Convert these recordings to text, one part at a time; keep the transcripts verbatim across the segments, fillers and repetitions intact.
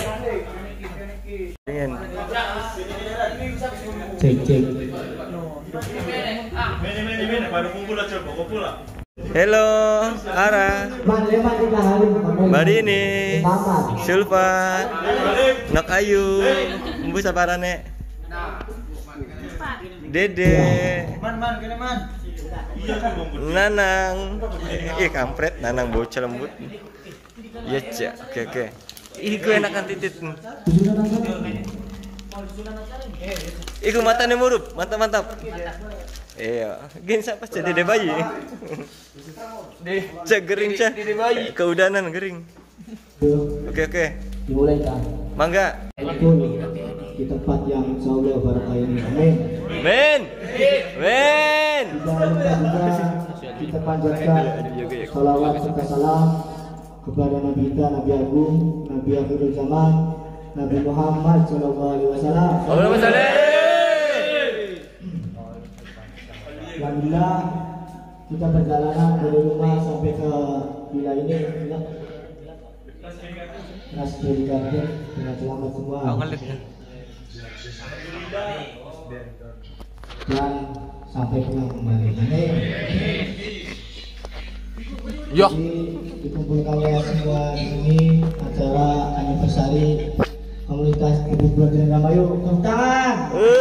Cek cek. Halo, Ara, Mbak Dini, Silva, Nok Ayu, Mbu sabarane, Dede, Nanang, ih kampret, Nanang bocah lembut. Iya cak, oke oke. Ih gue enakan titit. Ih gue matanya murup, mantap mantap. Iya, gini siapa sih Dede bayi? Cak gering cak, keudanan gering. Oke oke. Dimulai kan? Mangga. Di tempat yang insya Allah barakah ini. Amin. Men, men. Kita panjatkan salawat serta salam kepada Nabi kita, Nabi Agung, Nabi Akhirul Zaman, Nabi Muhammad Shallallahu Alaihi Wasallam. Alhamdulillah kita perjalanan dari rumah sampai ke villa ini Raspberry Garden dengan selamat semua dan sampai pulang kembali. Amin. Yo. Dikumpulkan oleh semua ini acara anniversary komunitas Ibu Brother Indramayu. Tepuk tangan.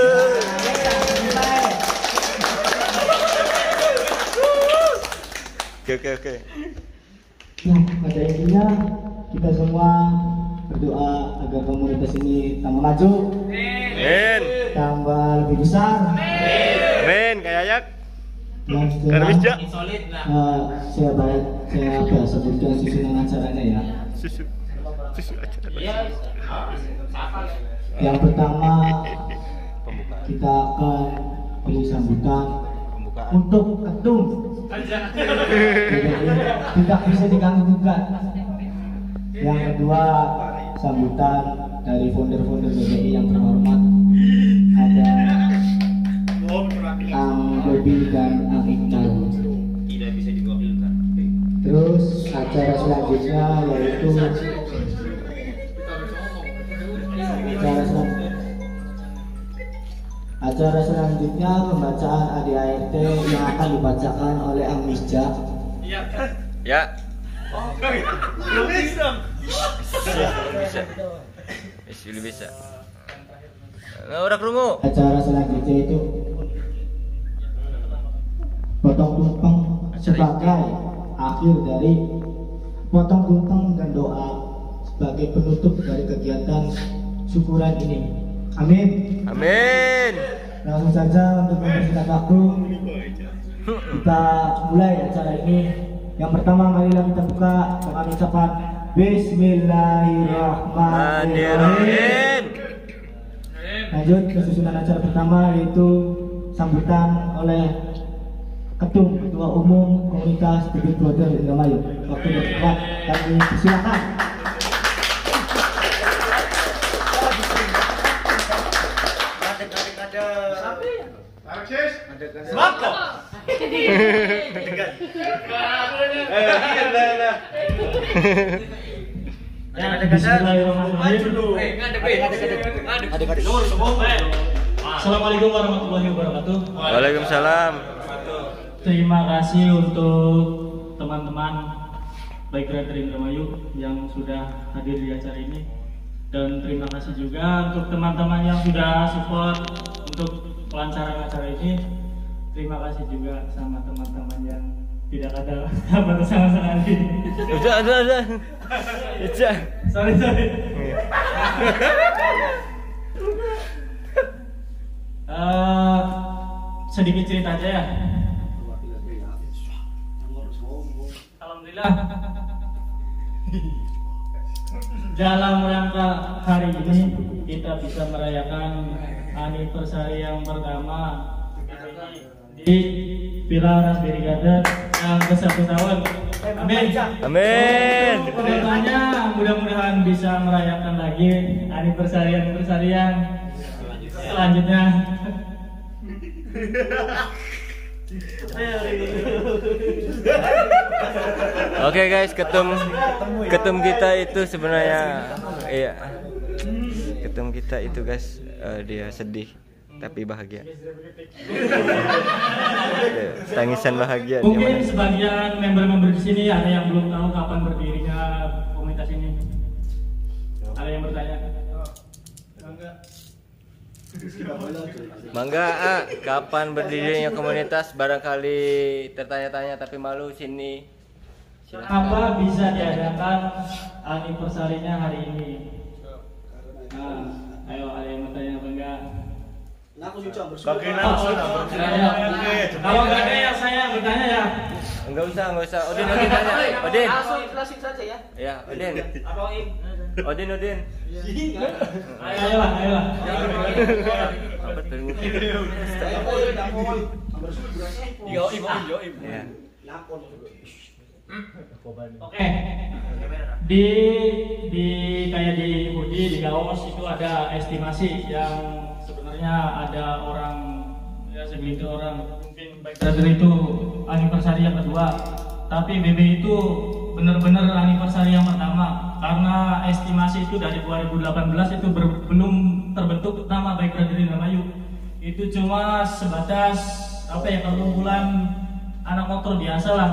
Oke oke oke. Nah, pada intinya kita semua berdoa agar komunitas ini tambah maju, Amin. tambah lebih besar, Amin. Kayak ayak. dan setelah uh, saya baik saya apa sebutkan susunan acaranya ya. Susu. Susu acara. Yang pertama kita akan beri sambutan untuk ketum. Tidak bisa diganggu gugat. Yang kedua sambutan dari founder-founder B B I yang terhormat, ada Ang Bobi dan Ang Iqbal. Tidak bisa diwakilkan. Terus acara selanjutnya yaitu acara selanjutnya acara selanjutnya pembacaan A D A R T yang akan dibacakan oleh Ang Misja. Ya. Belum bisa. Bisa. Bisa bisa. Nggak orang rungu. Acara selanjutnya itu potong tumpeng sebagai akhir dari potong tumpeng dan doa sebagai penutup dari kegiatan syukuran ini. Amin. Amin. Langsung saja untuk mempersingkat waktu kita mulai acara ini. Yang pertama marilah kita buka dengan ucapan Bismillahirrahmanirrahim. Lanjut ke susunan acara pertama yaitu sambutan oleh Ketum Ketua Umum Komunitas Bibit Brother Indramayu. Waktu berdebat kami persilakan. Sembako. Assalamualaikum warahmatullahi wabarakatuh. Waalaikumsalam. Terima kasih untuk teman-teman baik Brother Indramayu yang sudah hadir di acara ini, dan terima kasih juga untuk teman-teman yang sudah support untuk kelancaran acara ini. Terima kasih juga sama teman-teman yang tidak ada kabar sama sekali. Udah, udah, udah. Udah. Sorry, sorry. uh, sedikit cerita aja ya. Alhamdulillah. Dalam rangka hari ini kita bisa merayakan anniversary yang pertama di Villa Raspberry Garden yang ke satu tahun. Amin. Amin. Kedepannya mudah-mudahan bisa merayakan lagi anniversary anniversary yang selanjutnya. Oke guys, ketum ketum kita itu sebenarnya iya ketemu kita itu guys, uh, dia sedih tapi bahagia. Tangisan bahagia. Mungkin sebagian member-member di sini ada yang belum tahu kapan berdirinya komunitas ini. Ada yang bertanya? Mangga, ah, kapan berdirinya komunitas? Barangkali tertanya-tanya tapi malu sini. Apa bisa diadakan anniversary-nya hari ini? Nah, ayo ada yang bertanya apa enggak? Bagaimana? Kalau nggak ada yang saya bertanya ya. Enggak usah, enggak usah. Odin, Odin tanya. Odin. Langsung ikhlasin saja ya. Ya, Odin. Apa Im? Odin, Odin. Ayo, ayolah, ayolah. Apa tuh? Yo im, yo im. Ya. Oke. Di di kayak di Hudi, di Gaos itu ada estimasi yang sebenarnya ada orang ya segelintir orang mungkin baik brother itu anniversary yang kedua, tapi B B itu benar-benar anniversary yang pertama karena estimasi itu dari dua ribu delapan belas itu ber, belum terbentuk nama Baik Brother Indramayu. Itu cuma sebatas apa ya perkumpulan anak motor biasa lah.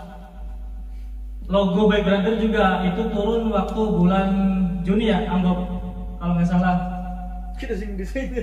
Logo Baik Brother juga itu turun waktu bulan Juni ya, anggap kalau nggak salah. Kita sing di sini.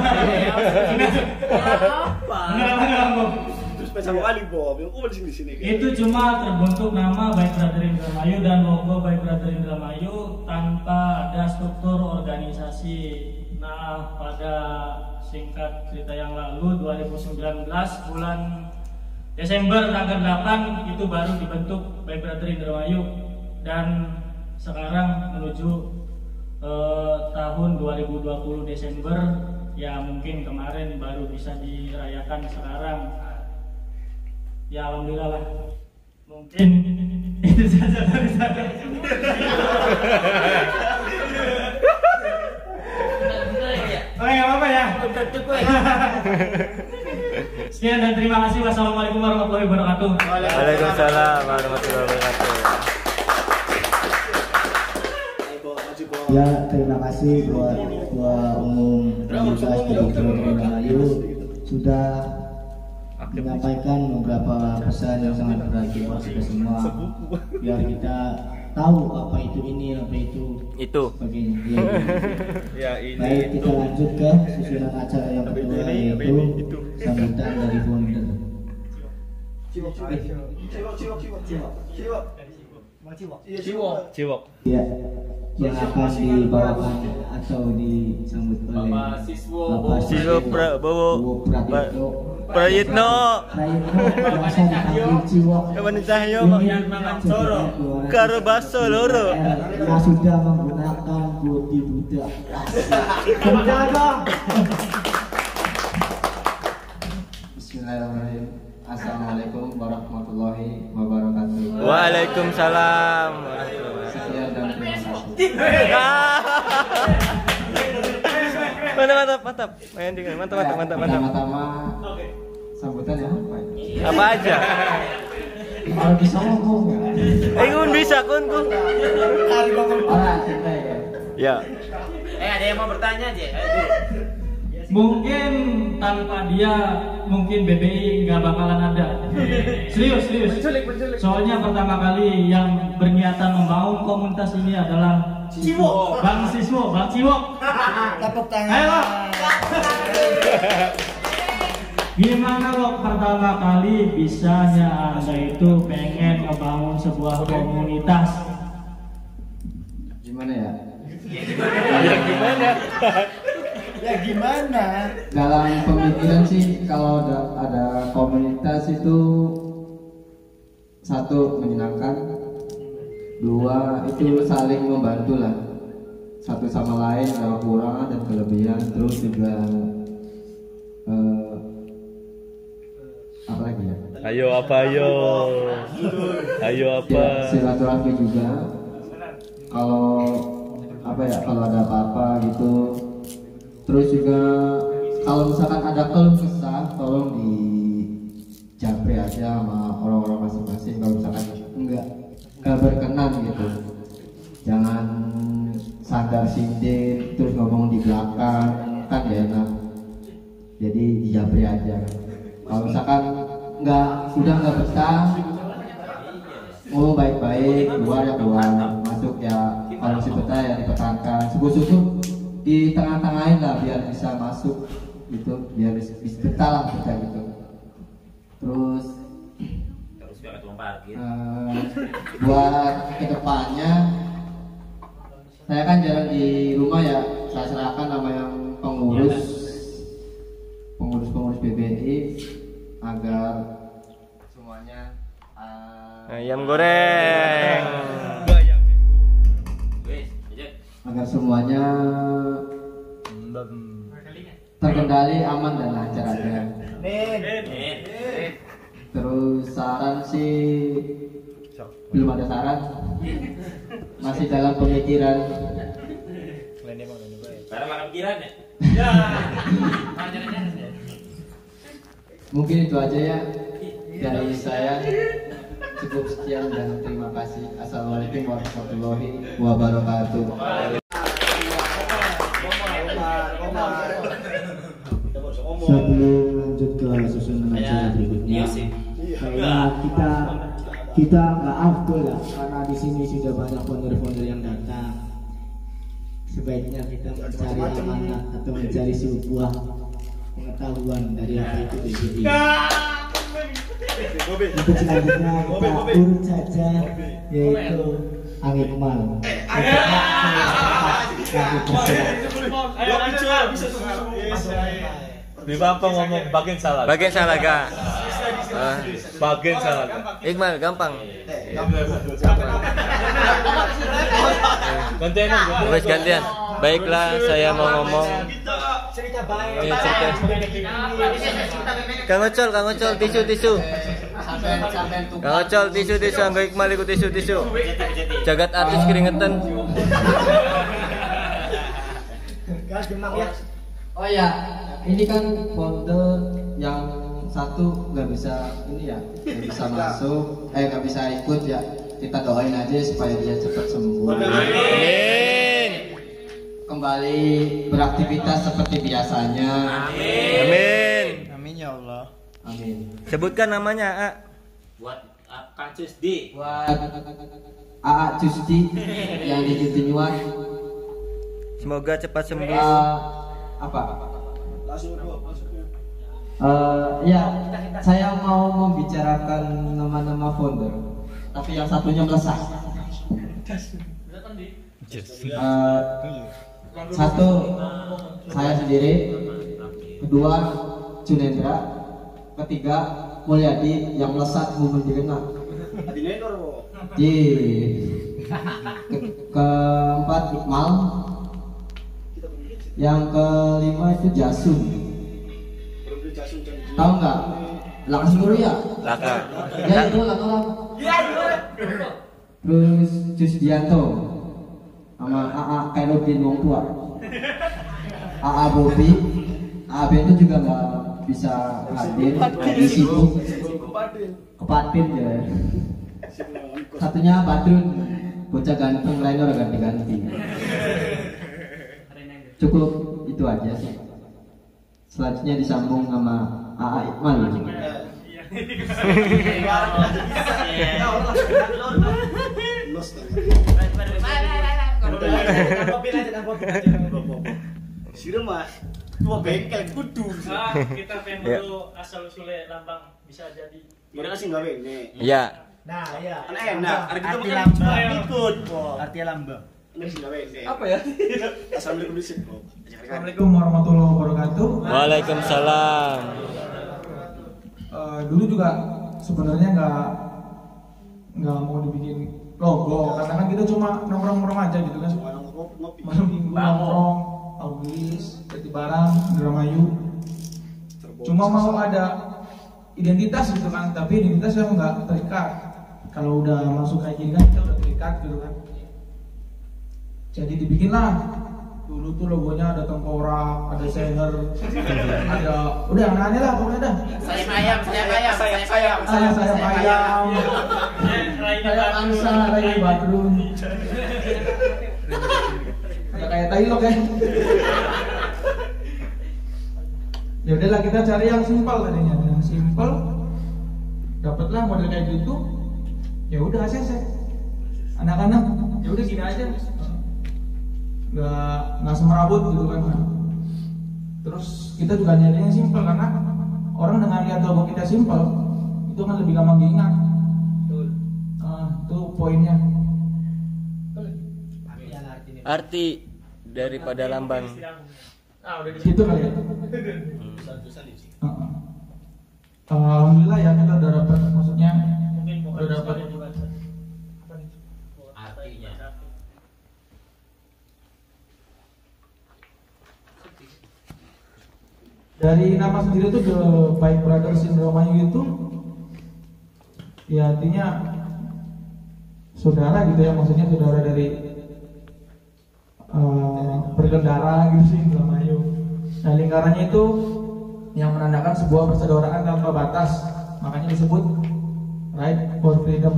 Apa? Terus pasang kali Bob, yang aku di sini. Itu cuma terbentuk nama Baik Brother Indramayu dan logo Baik Brother Indramayu tanpa ada struktur organisasi. Nah, pada singkat cerita yang lalu dua ribu sembilan belas bulan Desember tanggal delapan itu baru dibentuk Baik Brother Indramayu dan sekarang menuju eh, tahun dua ribu dua puluh Desember ya mungkin kemarin baru bisa dirayakan sekarang. Ya alhamdulillah lah. Mungkin itu saja dari saya. Oh nggak apa-apa ya. Sekian dan terima kasih. Wassalamualaikum warahmatullahi wabarakatuh. Waalaikumsalam warahmatullahi wabarakatuh. Ya, terima kasih buat Ketua Umum Komunitas Baik Brother Indramayu sudah menyampaikan beberapa pesan yang sangat berarti buat kita semua, biar kita tahu apa itu ini, apa itu Itu. sebagainya. Ya, Ya ini. baik, kita lanjut ke susunan acara yang kedua yaitu sambutan dari founder. Ciwok. Ya, yang akan dibawakan atau disambut oleh Bapak Siswo Bapak Siswo Prabowo Prayitno Prayitno Prayitno biasa dipanggil Ciwok. Kapan Cahyo Ini Mangancoro. karo baso loro. yang sudah menggunakan bodi budak. Kemudian dong. Bismillahirrahmanirrahim. Assalamualaikum warahmatullahi wabarakatuh. Waalaikumsalam. Sekian dan terima kasih. Mantap, mantap, mantap. Main dengan mantap, mantap, mantap, mantap. Pertama-tama sambutan ya apa? Apa aja? Kalau bisa ngomong. Eh, kun bisa kun kun. Ah, kita ya. Ya. Eh ada yang mau bertanya aja. Mungkin tanpa dia mungkin B B I nggak bakalan ada. Serius, serius. Soalnya pertama kali yang berniatan membangun komunitas ini adalah Ciwok. Bang Siswo, Bang Ciwok. Tepuk tangan. Ayo. Gimana lo pertama kali bisanya Anda itu pengen ngebangun sebuah komunitas? Gimana ya? Ya gimana? Ya gimana? Dalam pemikiran sih kalau ada, ada komunitas itu satu menyenangkan, dua itu saling membantu lah satu sama lain, ada kekurangan dan kelebihan, terus juga eh, apa lagi ya? Ayo apa ayo? Ayo apa? Ya, silaturahmi juga. Kalau apa ya? Kalau ada apa-apa gitu. Terus juga kalau misalkan ada keluh kesah, tolong di japri aja sama orang-orang masing-masing. Kalau misalkan enggak enggak berkenan gitu, jangan sandar sindir terus ngomong di belakang kan gak enak. Jadi dijabri aja. Kalau misalkan nggak udah nggak betah, ngomong baik-baik, keluar ya keluar, masuk ya kalau masih betah ya dipertahankan. Subuh-subuh di tengah-tengahin lah biar bisa masuk gitu, biar bisa betah lah betah gitu. Terus uh, buat kedepannya, saya kan jarang di rumah ya, saya serahkan sama yang pengurus pengurus-pengurus B B I agar semuanya uh, ayam goreng. agar semuanya terkendali, aman dan lancar aja. Terus saran sih belum ada saran, masih dalam pemikiran. Karena makan pikiran ya. Mungkin itu aja ya dari saya. Cukup sekian dan terima kasih. Assalamualaikum warahmatullahi wabarakatuh. Sebelum lanjut ke susunan acara berikutnya, kayaknya kita kita nggak afdol lah, karena di sini sudah banyak founder-founder yang datang. Sebaiknya kita mencari amanat atau mencari sebuah pengetahuan dari apa itu B B I. Untuk selanjutnya kita urut saja, yaitu Angikmal. Di apa ngomong bagian salah. Bagian salah ga? Ah, Bagian salah. Iqmal gampang. Gantian gantian. Wes gantian. Baiklah, saya mau ngomong. Ini cerita. Kang Ocol, Kang Ocol, tisu tisu. Kang Ocol, tisu tisu. Anggo Iqmal ikut tisu tisu. Jagat artis keringetan. Oh ya, ini kan founder yang satu nggak bisa ini ya, nggak bisa masuk, eh nggak bisa ikut ya. Kita doain aja supaya dia cepat sembuh. Amin. Kembali beraktivitas seperti biasanya. Amin. Amin ya Allah. Amin. Sebutkan namanya, A. Buat Kang Cusdi. Buat A A Cusdi yang di Jutinyuan. Semoga cepat sembuh. Uh, apa? Langsung langsung. Uh, ya, saya mau membicarakan nama-nama founder, tapi yang satunya melesat. Uh, satu saya sendiri, kedua Junendra, ketiga Mulyadi yang melesat Mumun Direna. Adinendor. Di Ke- keempat Iqmal, yang kelima itu Jasun. Tahu nggak? Laka Surya. Laka. Ya itu Laka Laka. Terus Jusdianto sama A A Kairuddin wong tua. A A Bobi, A A B itu juga nggak bisa hadir, lagi sibuk. Kepatin ya. Satunya Badrun, bocah ganteng lainnya udah ganti-ganti. Cukup itu aja sih. Selanjutnya disambung sama A A Iqmal. Sira Mas. Tua bengkel kudu. Ah, kita pengen dulu asal usulnya lambang bisa jadi. Kira kasih enggak bene. Iya. Nah, ya. Kan enak. Hari kita Arti makan lambang. cuma ikut. Arti lambang. Ini sih enggak bene. Apa ya? Assalamualaikum di sini. Assalamualaikum warahmatullahi wabarakatuh. Waalaikumsalam. Uh, dulu juga sebenarnya nggak nggak mau dibikin logo, karena kan kita cuma nongkrong-nongkrong aja gitu kan. Ngopi. Malam minggu nongkrong, Augis, Jatibarang, Indramayu. Cuma mau ada identitas gitu kan, tapi identitas yang nggak terikat. Kalau udah masuk kayak gini kan kita udah terikat gitu kan. Jadi dibikinlah. Dulu tuh logonya ada tengkorak, ada seher, ada udah aneh-aneh lah pokoknya dah. Sayap ayam, sayap ayam, sayap ayam. Saya saya ayam, saya angsa, saya badrun. kayak Tailok ya. Ya udahlah kita cari yang simpel tadinya, yang simpel. Dapatlah model kayak gitu. Ya udah A C C. Anak-anak, ya udah gini aja. Nggak nggak semerabut gitu kan. Terus kita juga nyari yang simpel karena orang dengan lihat logo kita simpel itu kan lebih gampang diingat. Betul. Uh, itu poinnya. Arti daripada lambang. Ah, udah di situ kali ya. Hmm. Uh, Alhamdulillah ya kita udah dapat, maksudnya udah dapat artinya. Dari nama sendiri tuh The Bike Brothers Indramayu itu ya artinya saudara gitu ya, maksudnya saudara dari uh, berkendara gitu sih Indramayu. Nah lingkarannya itu yang menandakan sebuah persaudaraan tanpa batas, makanya disebut Ride for Freedom.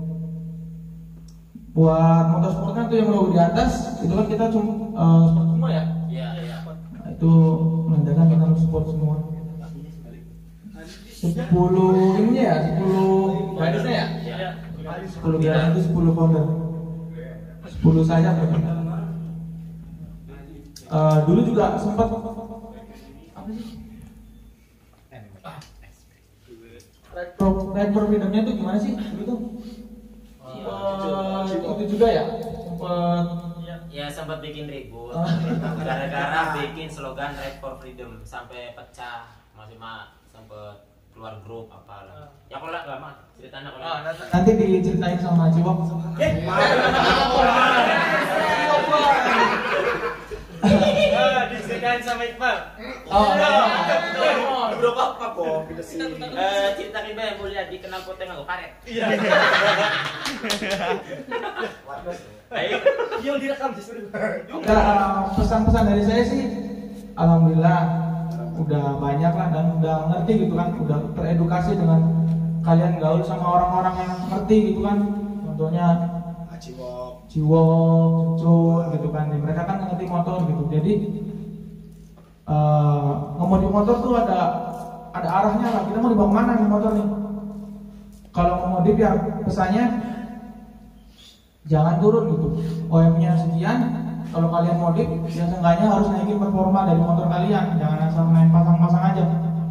Buat motorsport kan tuh yang logo di atas itu kan kita cuma uh, sport semua ya. Iya, iya. Nah, itu menandakan kita harus support semua. Sepuluh ininya ya, sepuluh ridersnya ya. Iya. Sepuluh rider itu sepuluh founder. Sepuluh sayap ya. Uh, dulu juga sempat apa sih? Ride for, Ride for Freedom-nya tuh gimana sih? Dulu tuh uh, itu juga ya. Sempat Ya sempat bikin ribut Oh. gara-gara bikin slogan Ride for Freedom sampai pecah, masih mah sempat keluar grup apalah. Ya kalau nggak lama ceritanya kalau nanti diceritain sama Ciwok. diceritain sama Iqbal. Oh, Berapa apa kok kita sih? Eh cerita Iqbal yang boleh di kenal poteng aku karet. Iya. Ayo, yang direkam justru. Nah, pesan-pesan dari saya sih, alhamdulillah udah banyak lah dan udah ngerti gitu kan, udah teredukasi dengan kalian gaul sama orang-orang yang ngerti gitu kan. Contohnya Ciwok, Ciwok, Cucun gitu kan, mereka kan ngerti motor gitu. Jadi uh, ngemodif motor tuh ada ada arahnya lah. Kita mau dibawa mana nih motor nih? Kalau ngemodif ya pesannya jangan turun gitu. O M-nya sekian. Kalau kalian modif, ya seenggaknya harus naikin performa dari motor kalian. Jangan asal main pasang-pasang aja.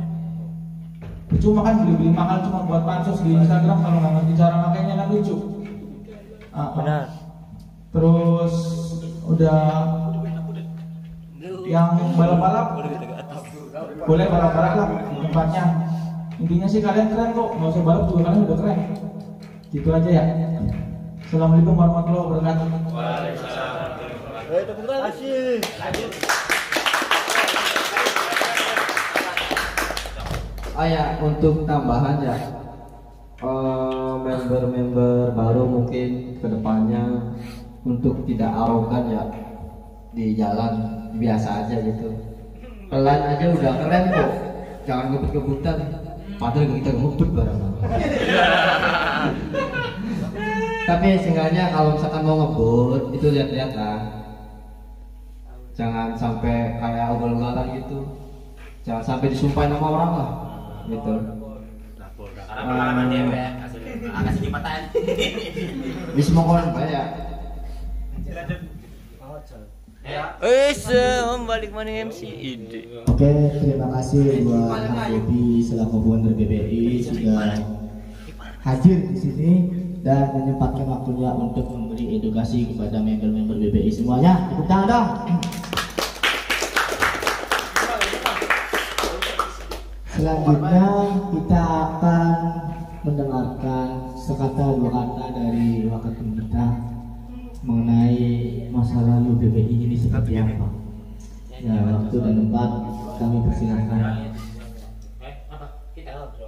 Cuma kan beli-beli mahal cuma buat pansos di Instagram, kalau nggak ngerti cara makainya kan lucu. Uh, Benar. Terus udah yang balap-balap boleh balap-balap lah tempatnya. Intinya sih kalian keren kok, nggak usah balap juga kalian udah keren. Gitu aja ya. Assalamualaikum warahmatullahi wabarakatuh. Waalaikumsalam. eh tepuk tangan sih. Oh ya, untuk tambahan ya, eh, member-member baru mungkin kedepannya untuk tidak arogan ya di jalan, biasa aja gitu. Pelan aja udah keren kok, jangan ngebut-ngebutan. Padahal kita ngebut bareng. Tapi seenggaknya kalau misalkan mau ngebut itu lihat-lihat lah, jangan sampai kayak ugal-ugalan gitu, jangan sampai disumpahin sama orang lah gitu. Karena pengalaman dia ya, kasih kasih dimatain. Bisa mau koran banyak. Wes, om balik mana M C ide. Oke, terima kasih buat Kang Bobi selaku founder B B I sudah hadir di sini dan menyempatkan waktunya untuk memberi edukasi kepada member-member B B I semuanya. Tepuk tangan dong. Selanjutnya kita akan mendengarkan sekata dua kata dari Wakil kita mengenai masa lalu B B I ini seperti apa. Ya, waktu dan tempat kami persilahkan. Eh, apa? Kita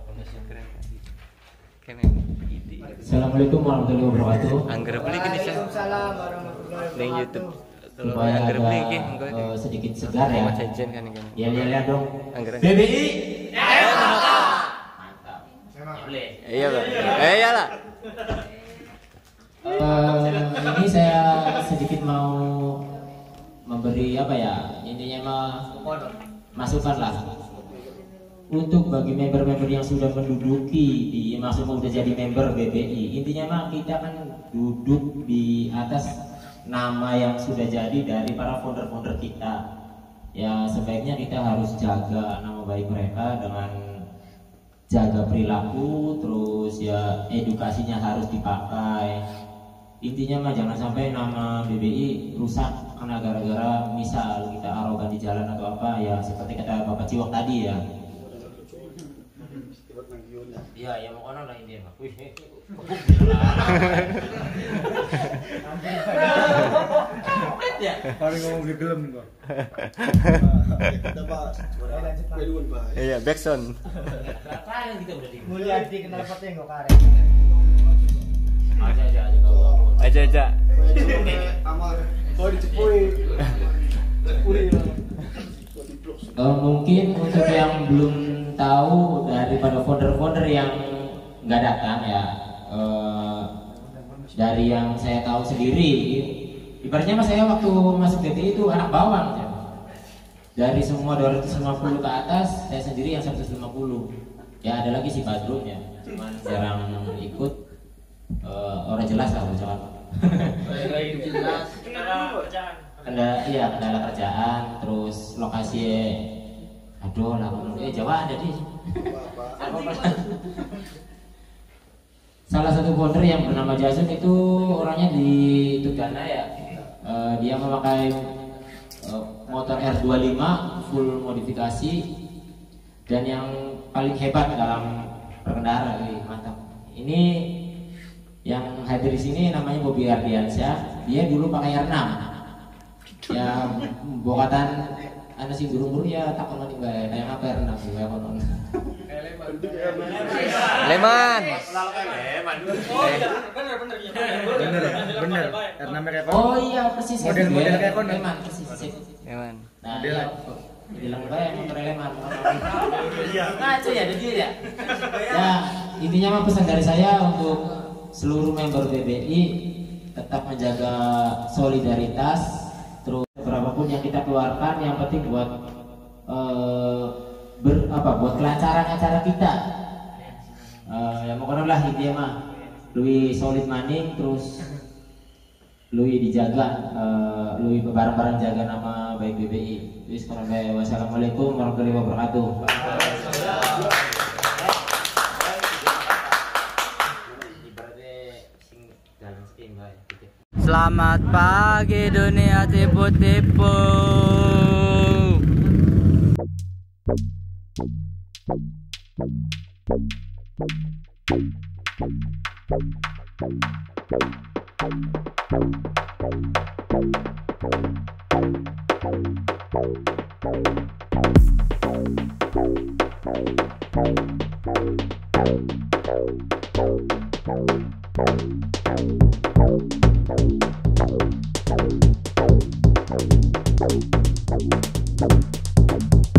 Assalamualaikum warahmatullahi wabarakatuh. Angger beli gini sih. Waalaikumsalam warahmatullahi Di YouTube. Supaya Angger beli ada gini enggak. eh, sedikit segar ya. Mas Ejen kan ini. Ya lihat dong. Angger. B B I. mantap. Boleh. Iya, Bang. Eh, iyalah. Eh, ini saya sedikit mau memberi apa ya, intinya mah masukan lah untuk bagi member-member yang sudah menduduki di maksudnya sudah jadi member B B I. Intinya mah kita kan duduk di atas nama yang sudah jadi dari para founder-founder kita. Ya sebaiknya kita harus jaga nama baik mereka dengan jaga perilaku, terus ya edukasinya harus dipakai. Intinya mah jangan sampai nama B B I rusak karena gara-gara misal kita arogan di jalan atau apa ya, seperti kata Bapak Ciwok tadi ya. Iya, ya mau kono lah intinya mah. Wih. Ya. Paling ngomong di gelem kok. Iya, backsound. Kalian kita udah di. Mulyadi kenal peteng kok karek. Aja aja aja kau. Aja aja. Oh dicepui. Uh, mungkin untuk yang belum tahu daripada founder-founder yang nggak datang ya, uh, dari yang saya tahu sendiri, ibaratnya mas saya waktu masuk B B I itu anak bawang ya. Dari semua dua ratus lima puluh ke atas, saya sendiri yang seratus lima puluh. Ya ada lagi si Badrun ya, cuman jarang ikut. Uh, orang jelas lah ucapan. Jelas. Kendala, iya kendala kerjaan, terus lokasi, aduh lah, eh Jawa ada di. Salah satu founder yang bernama Jason itu orangnya di Tugana ya, uh, dia memakai uh, motor R dua puluh lima full modifikasi, dan yang paling hebat dalam berkendara, eh, mantap. Ini yang hadir di sini namanya Bobby Ardiansyah, dia dulu pakai R enam. Ya bokatan anda sih guru-guru ya tak kono nih bae kayak apa ya renang sih kayak kono. Leman. Oh iya, benar benar iya. Bener bener karena mereka Oh iya persis. Model-model kayak kono. Leman persis persis. Leman. Nah, dia bilang bae motor Leman. Ngaco ya ada dia ya. Ya intinya mah pesan dari saya untuk seluruh member B B I tetap menjaga solidaritas. Terus berapapun yang kita keluarkan, yang penting buat uh, ber, apa, buat kelancaran acara kita. Uh, yang pokoknya lah intinya mah, Lui solid maning, terus Lui dijaga, uh, Lui bareng-bareng jaga nama baik B B I. Terus wassalamualaikum warahmatullahi wabarakatuh. Selamat pagi dunia tipu-tipu. Thank you.